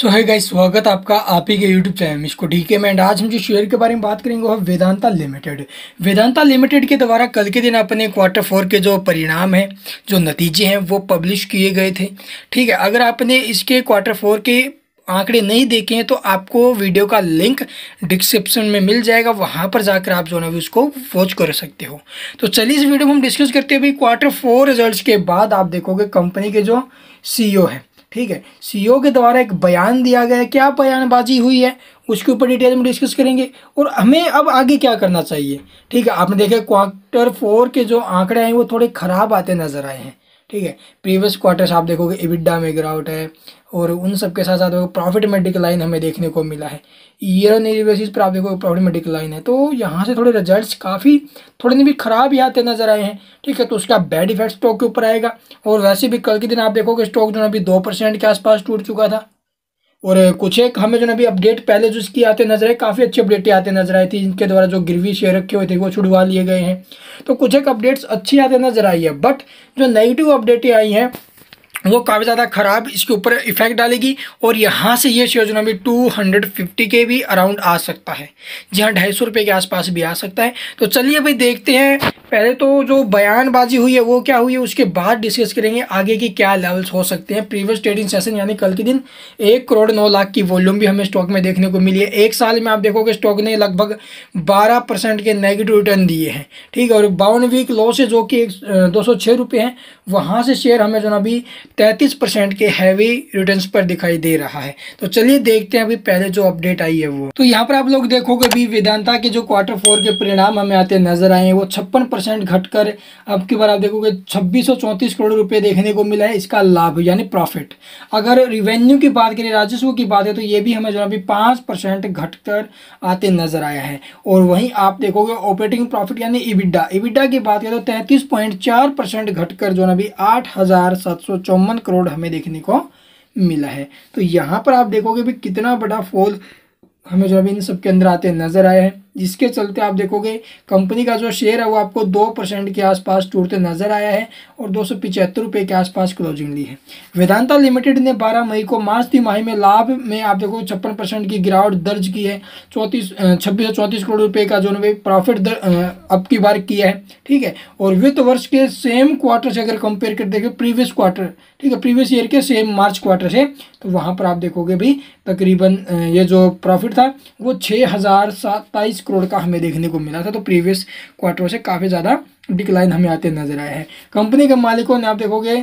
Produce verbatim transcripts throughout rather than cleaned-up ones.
सो है गाइस, स्वागत आपका आप ही के यूट्यूब चैनल मिस्को डीके में। एंड आज हम जो शेयर के बारे में बात करेंगे वो है वेदांता लिमिटेड। वेदांता लिमिटेड के द्वारा कल के दिन अपने क्वार्टर फोर के जो परिणाम हैं, जो नतीजे हैं वो पब्लिश किए गए थे। ठीक है, अगर आपने इसके क्वार्टर फोर के आंकड़े नहीं देखे हैं तो आपको वीडियो का लिंक डिस्क्रिप्शन में मिल जाएगा, वहाँ पर जाकर आप जो है उसको वॉच कर सकते हो। तो चलिए इस वीडियो में हम डिस्कस करते हैं। अभी क्वार्टर फोर रिजल्ट्स के बाद आप देखोगे कंपनी के जो सीईओ है, ठीक है, सीईओ के द्वारा एक बयान दिया गया है। क्या बयानबाजी हुई है उसके ऊपर डिटेल में डिस्कस करेंगे और हमें अब आगे क्या करना चाहिए। ठीक है, आपने देखा क्वार्टर फोर के जो आंकड़े हैं वो थोड़े खराब आते नजर आए हैं। ठीक है, प्रीवियस क्वार्टर्स आप देखोगे इबिडा में गिरावट है और उन सब के साथ साथ प्रॉफिट में डिक्लाइन हमें देखने को मिला है। ईयर ऑन ईयर बेसिस पर आप देखो प्रॉफिट में डिक्लाइन है, तो यहाँ से थोड़े रिजल्ट्स काफ़ी थोड़े दिन भी खराब ही आते नजर आए हैं। ठीक है, तो उसका बैड इफेक्ट स्टॉक के ऊपर आएगा। और वैसे भी कल के दिन आप देखोगे स्टॉक जो है अभी दो परसेंट के आसपास टूट चुका था। और कुछ एक हमें जो अभी अपडेट पहले जो इसकी आते नजर आए, काफ़ी अच्छी अपडेटें आते नजर आई थी। इनके द्वारा जो गिरवी शेयर रखे हुए थे वो छुड़वा लिए गए हैं, तो कुछ एक अपडेट्स अच्छी आते नजर आई है। बट जो नेगेटिव अपडेटें आई हैं वो काफ़ी ज़्यादा ख़राब इसके ऊपर इफेक्ट डालेगी और यहाँ से ये शेयर जो है टू हंड्रेड फिफ्टी के भी अराउंड आ सकता है, जी हाँ, ढाई सौ रुपये के आसपास भी आ सकता है। तो चलिए भाई देखते हैं, पहले तो जो बयानबाजी हुई है वो क्या हुई है, उसके बाद डिस्कस करेंगे आगे की क्या लेवल्स हो सकते हैं। प्रीवियस ट्रेडिंग सेशन यानी कल के दिन एक करोड़ नौ लाख की वॉल्यूम भी हमें स्टॉक में देखने को मिली है। एक साल में आप देखोगे स्टॉक ने लगभग बारह परसेंट के नेगेटिव रिटर्न दिए हैं। ठीक है, और बावन वीक लॉस है जो कि दो सौ छः रुपये हैं, वहाँ से शेयर हमें जो ना अभी तैंतीस परसेंट के हैवी रिटर्न्स पर दिखाई दे रहा है। तो चलिए देखते हैं अभी पहले जो अपडेट आई है वो। तो यहाँ पर आप लोग देखोगे अभी वेदांता के जो क्वार्टर फोर के परिणाम हमें आते नजर आए हैं वो छप्पन परसेंट घटकर अब की बार आप देखोगे छब्बीस सौ चौंतीस करोड़ रुपए देखने को मिला है इसका लाभ यानी प्रॉफिट। अगर रिवेन्यू की बात करें, राजस्व की बात है, तो ये भी हमें जो अभी पाँच परसेंट घटकर आते नजर आया है। और वहीं आप देखोगे ऑपरेटिंग प्रॉफिट यानी इबिडा इबिडा की बात करें तो तैंतीस पॉइंट चार परसेंट घटकर जो अभी आठ हजार सात सौ चौवन करोड़ हमें देखने को मिला है। तो यहाँ पर आप देखोगे भी कितना बड़ा फॉल हमें जो अभी इन सब के अंदर आते नजर आए हैं, जिसके चलते आप देखोगे कंपनी का जो शेयर है वो आपको दो परसेंट के आसपास टूटते नजर आया है और दो सौ पिचहत्तर रुपये के आसपास क्लोजिंग ली है। वेदांता लिमिटेड ने बारह मई को मार्च तिमाही में लाभ में आप देखो छप्पन परसेंट की गिरावट दर्ज की है। चौंतीस छब्बीस सौ चौंतीस करोड़ रुपये का जो है प्रॉफिट अब की बार किया है। ठीक है, और वित्त वर्ष के सेम क्वार्टर से अगर कंपेयर कर देखें प्रीवियस क्वार्टर, ठीक है, प्रीवियस ईयर के सेम मार्च क्वार्टर से, तो वहाँ पर आप देखोगे भी तकरीबन ये जो प्रॉफिट था वो छः हज़ार सत्ताईस करोड़ का हमें देखने को मिला था। तो प्रीवियस क्वार्टर से काफ़ी ज़्यादा डिक्लाइन हमें आते नजर आया है। कंपनी के मालिकों ने आप देखोगे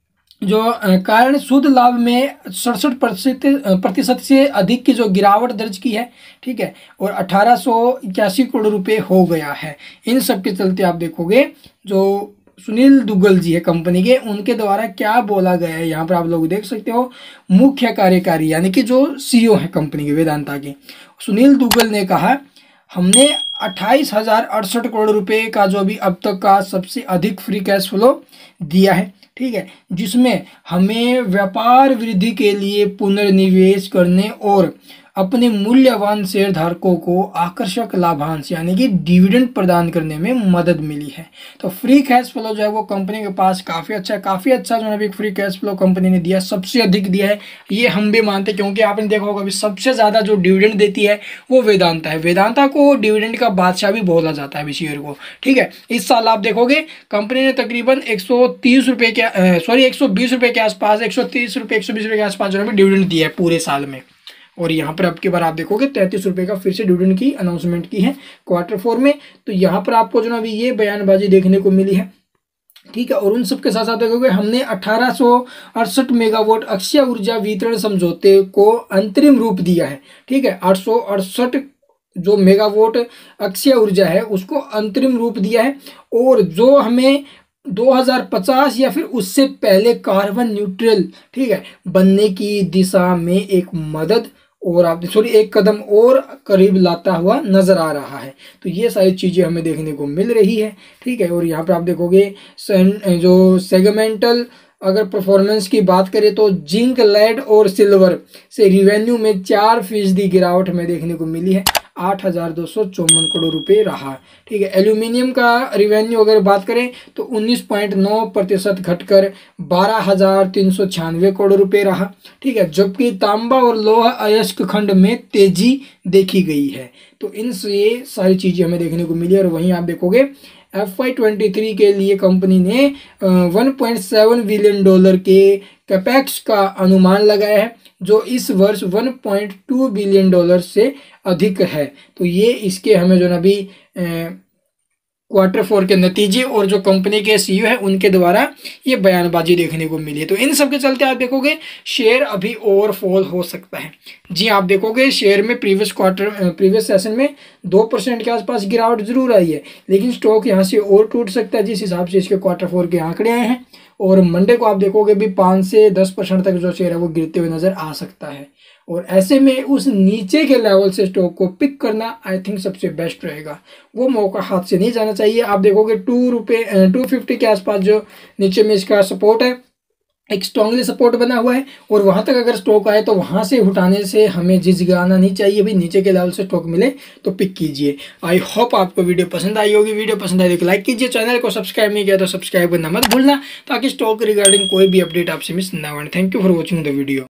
जो कारण शुद्ध लाभ में सड़सठ प्रतिशत से अधिक की जो गिरावट दर्ज की है। ठीक है, और अठारह सौ इक्यासी करोड़ रुपए हो गया है। इन सब के चलते आप देखोगे जो सुनील दुग्गल जी है कंपनी के, उनके द्वारा क्या बोला गया है यहाँ पर आप लोग देख सकते हो। मुख्य कार्यकारी यानी कि जो सीईओ है कंपनी के वेदांता के, सुनील दुग्गल ने कहा हमने अट्ठाईस हजार अड़सठ करोड़ रुपए का जो अभी अब तक का सबसे अधिक फ्री कैश फ्लो दिया है। ठीक है, जिसमें हमें व्यापार वृद्धि के लिए पुनर्निवेश करने और अपने मूल्यवान शेयर धारकों को आकर्षक लाभांश यानी कि डिविडेंड प्रदान करने में मदद मिली है। तो फ्री कैश फ्लो जो है वो कंपनी के पास काफ़ी अच्छा है, काफ़ी अच्छा जो है फ्री कैश फ्लो कंपनी ने दिया, सबसे अधिक दिया है, ये हम भी मानते हैं। क्योंकि आपने देखा होगा अभी सबसे ज़्यादा जो डिविडेंड देती है वो वेदांता है। वेदांता को डिविडेंड का बादशाह भी बोला जाता है अभी शेयर को। ठीक है, इस साल आप देखोगे कंपनी ने तकरीबन एक सौ तीस रुपये के सॉरी एक सौ बीस रुपये के आसपास एक सौ तीस रुपये एक सौ बीस रुपये के आसपास जो है डिविडेंड दिया है पूरे साल में। और यहाँ पर अब की बार आप देखोगे तैंतीस रुपये का फिर से डिविडेंड की अनाउंसमेंट की है क्वार्टर फोर में। तो यहाँ पर आपको जो ना अभी ये बयानबाजी देखने को मिली है। ठीक है, और उन सब के साथ साथ देखोगे हमने अठारह सौ अड़सठ मेगावाट अक्षय ऊर्जा वितरण समझौते को अंतरिम रूप दिया है। ठीक है, आठ सौ अड़सठ जो मेगावाट अक्षय ऊर्जा है उसको अंतरिम रूप दिया है और जो हमें दो हज़ार पचास या फिर उससे पहले कार्बन न्यूट्रल, ठीक है, बनने की दिशा में एक मदद और आप सॉरी एक कदम और करीब लाता हुआ नजर आ रहा है। तो ये सारी चीज़ें हमें देखने को मिल रही है। ठीक है, और यहाँ पर आप देखोगे जो सेगमेंटल अगर परफॉर्मेंस की बात करें तो जिंक, लेड और सिल्वर से रिवेन्यू में चार फीसदी गिरावट हमें देखने को मिली है। आठ हज़ार दो सौ चौवन करोड़ रुपए रहा। ठीक है, एल्यूमिनियम का रिवेन्यू अगर बात करें तो उन्नीस पॉइंट नौ प्रतिशत घटकर बारह हज़ार तीन सौ छियानवे करोड़ रुपए रहा। ठीक है, जबकि तांबा और लोहा अयस्क खंड में तेजी देखी गई है। तो इन ये सारी चीजें हमें देखने को मिली। और वहीं आप देखोगे एफ वाई ट्वेंटी थ्री के लिए कंपनी ने one point seven billion dollar के कैपेक्स का अनुमान लगाया है, जो इस वर्ष one point two billion dollar से अधिक है। तो ये इसके हमें जो ना अभी क्वार्टर फोर के नतीजे और जो कंपनी के सीईओ है उनके द्वारा ये बयानबाजी देखने को मिली है। तो इन सब के चलते आप देखोगे शेयर अभी और फॉल हो सकता है। जी, आप देखोगे शेयर में प्रीवियस क्वार्टर प्रीवियस सेशन में दो परसेंट के आसपास गिरावट जरूर आई है, लेकिन स्टॉक यहाँ से और टूट सकता है जिस हिसाब से इसके क्वार्टर फोर के आंकड़े आए हैं। और मंडे को आप देखोगे भी पाँच से दस परसेंट तक जो शेयर है वो गिरते हुए नजर आ सकता है। और ऐसे में उस नीचे के लेवल से स्टॉक को पिक करना आई थिंक सबसे बेस्ट रहेगा, वो मौका हाथ से नहीं जाना चाहिए। आप देखोगे टू रुपये टू फिफ्टी के आसपास जो नीचे में इसका सपोर्ट है, एक स्ट्रांगली सपोर्ट बना हुआ है, और वहां तक अगर स्टॉक आए तो वहां से उठाने से हमें झिझकाना नहीं चाहिए। भाई नीचे के लेवल से स्टॉक मिले तो पिक कीजिए। आई होप आपको वीडियो पसंद आई होगी। वीडियो पसंद आई तो लाइक कीजिए, चैनल को सब्सक्राइब नहीं किया तो सब्सक्राइब करना मत भूलना, ताकि स्टॉक रिगार्डिंग कोई भी अपडेट आपसे मिस ना हो। Thank you for watching the video.